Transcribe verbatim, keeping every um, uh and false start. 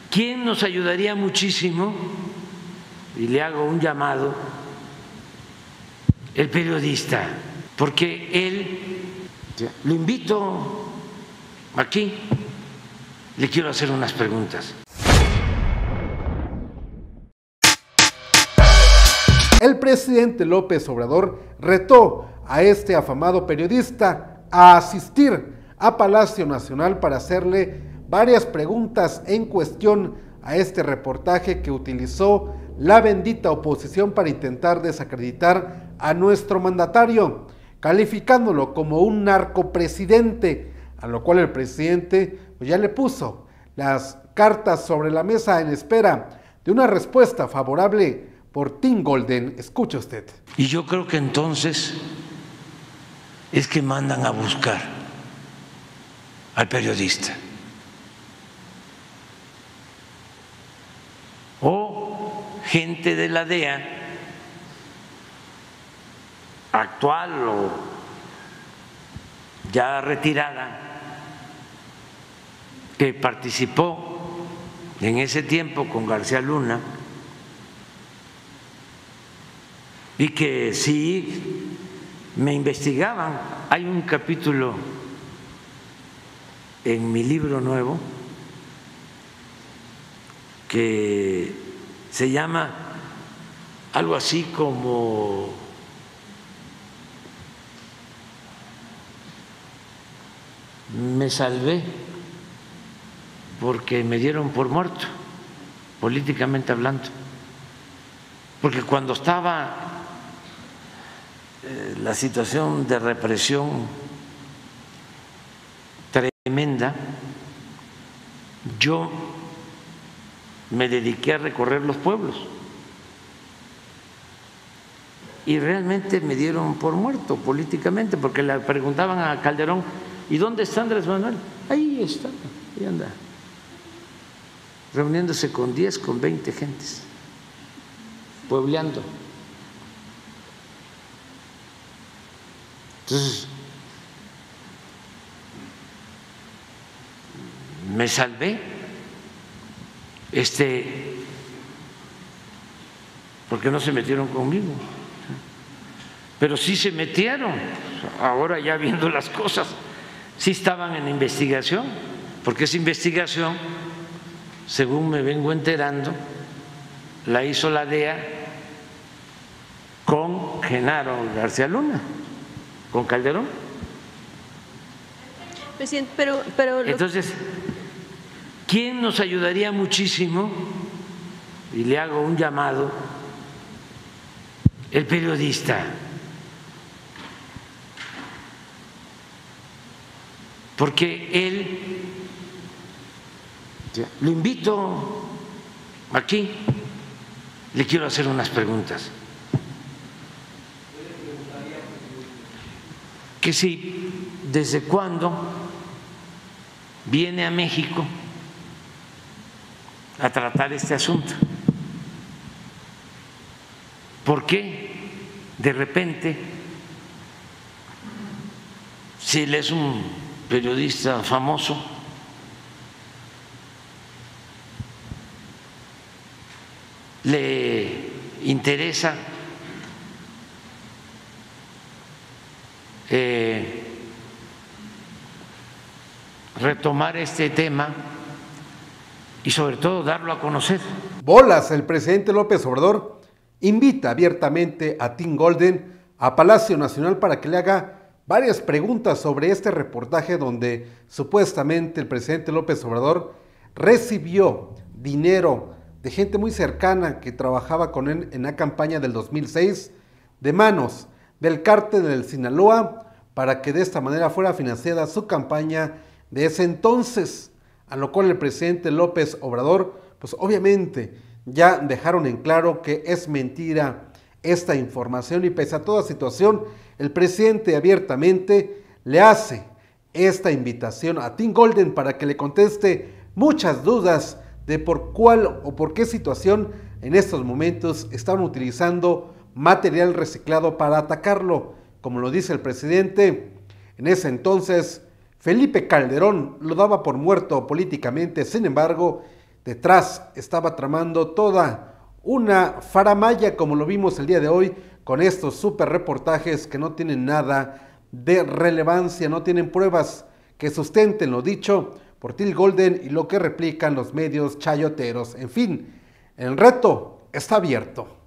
¿Quién nos ayudaría muchísimo? Y le hago un llamado, el periodista, porque él, lo invito aquí, le quiero hacer unas preguntas. El presidente López Obrador retó a este afamado periodista a asistir a Palacio Nacional para hacerle varias preguntas en cuestión a este reportaje que utilizó la bendita oposición para intentar desacreditar a nuestro mandatario, calificándolo como un narcopresidente, a lo cual el presidente pues, ya le puso las cartas sobre la mesa en espera de una respuesta favorable por Tim Golden. Escuche usted. Y yo creo que entonces es que mandan a buscar al periodista. O gente de la D E A, actual o ya retirada, que participó en ese tiempo con García Luna y que sí me investigaban. Hay un capítulo en mi libro nuevo que se llama algo así como me salvé porque me dieron por muerto, políticamente hablando, porque cuando estaba eh, la situación de represión tremenda, yo me dediqué a recorrer los pueblos y realmente me dieron por muerto políticamente, porque le preguntaban a Calderón, ¿y dónde está Andrés Manuel? Ahí está, ahí anda, reuniéndose con diez, con veinte gentes, puebleando. Entonces, me salvé. Este, porque no se metieron conmigo, pero sí se metieron. Ahora ya viendo las cosas, sí estaban en investigación, porque esa investigación, según me vengo enterando, la hizo la D E A con Genaro García Luna, con Calderón. Presidente, pero, pero entonces, ¿quién nos ayudaría muchísimo? Y le hago un llamado, el periodista, porque él, lo invito aquí, le quiero hacer unas preguntas. Que si, ¿desde cuándo viene a México a tratar este asunto? ¿Por qué de repente, si él es un periodista famoso, le interesa eh, retomar este tema y sobre todo darlo a conocer? Bolas, el presidente López Obrador invita abiertamente a Tim Golden a Palacio Nacional para que le haga varias preguntas sobre este reportaje donde supuestamente el presidente López Obrador recibió dinero de gente muy cercana que trabajaba con él en la campaña del dos mil seis de manos del cártel del Sinaloa para que de esta manera fuera financiada su campaña de ese entonces, a lo cual el presidente López Obrador, pues obviamente ya dejaron en claro que es mentira esta información y pese a toda situación, el presidente abiertamente le hace esta invitación a Tim Golden para que le conteste muchas dudas de por cuál o por qué situación en estos momentos estaban utilizando material reciclado para atacarlo. Como lo dice el presidente, en ese entonces Felipe Calderón lo daba por muerto políticamente, sin embargo, detrás estaba tramando toda una faramalla, como lo vimos el día de hoy, con estos super reportajes que no tienen nada de relevancia, no tienen pruebas que sustenten lo dicho por Till Golden y lo que replican los medios chayoteros. En fin, el reto está abierto.